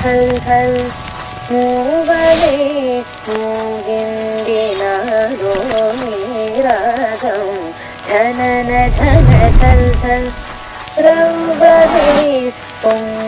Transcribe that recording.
ಛಲ್ ಛಲ್ ಮೂವಲೇ ಮೂಗಿಂಡಿನೋ ನೀರಾಗಂ ಝನನ ಝನ ಛಲ್ ಛಲ್ ರೌವಲೇ ಪೊಂಗ